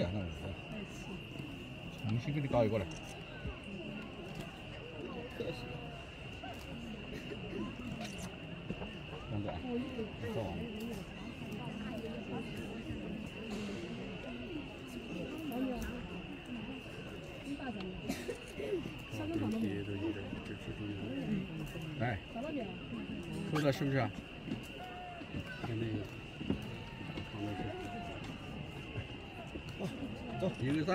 的，那是。重新给你搞一个来。两个，走完。来，收了是不是啊？看那个，放那去。走，163。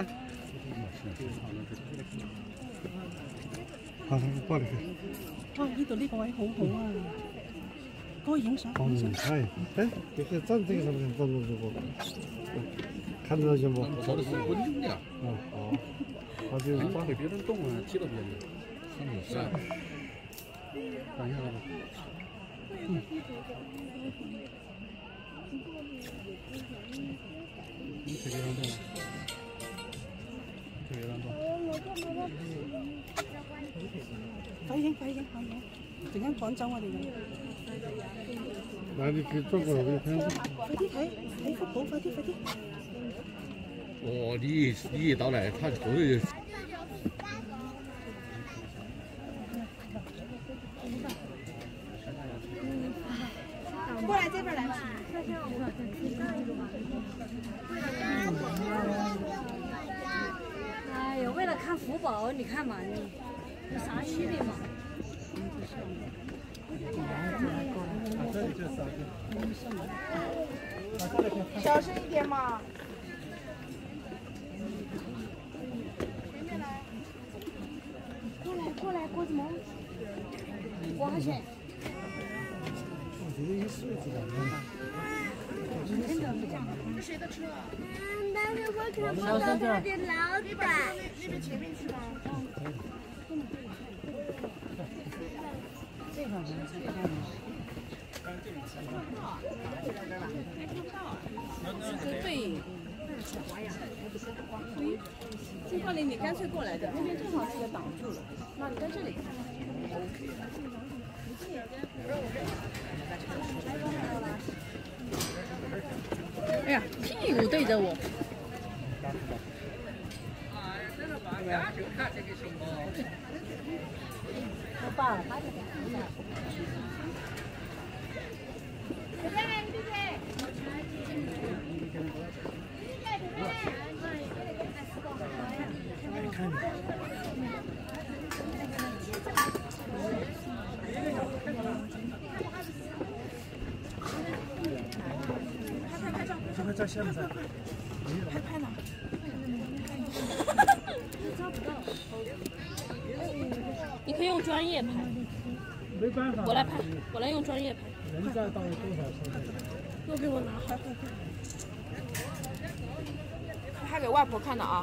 好，過嚟。 哇！呢度呢個位好好啊，嗰個影相。 係，誒，這個真正什麼真的這個，看到什麼？ 做的是稳定的。 哦，他就把会别人动啊，踢到别人。是。看一下吧。你这个让动。这个让动。 快影，陣間趕走我哋嘅。 嗱，你佢中國人睇下。 快啲睇幅圖，快啲！ 哦，你一到來，他後頭。 过来这边来。哎呦，为了看福宝，你看嘛，你有啥区别嘛？ 小声一点嘛。 过来，郭子萌，多少钱？ 谁的车？ 但是我看不到他的老板。 那边前面去吗？ 这个好像是看吗？对。金冠霖，你干脆过来的，那边正好是个挡住了，那你在这里看。哎呀，屁股对着我。我爸了，他在线不在？ 拍呢。 你可以用专业拍。 没办法。 我来拍，我来用专业拍。 人家到多少钱？ 又给我拿，快！ 拍给外婆看的啊。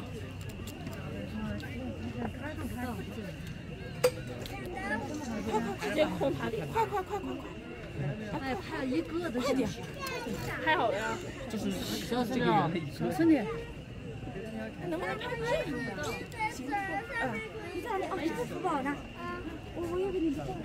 快，直接控他脸。 快！ 哎，拍一个的， 快点！ 拍好了呀。 就是小声点， 小声点。 能不能拍这个？ 行，你在哪里？哦，这是福宝呢。我要给你们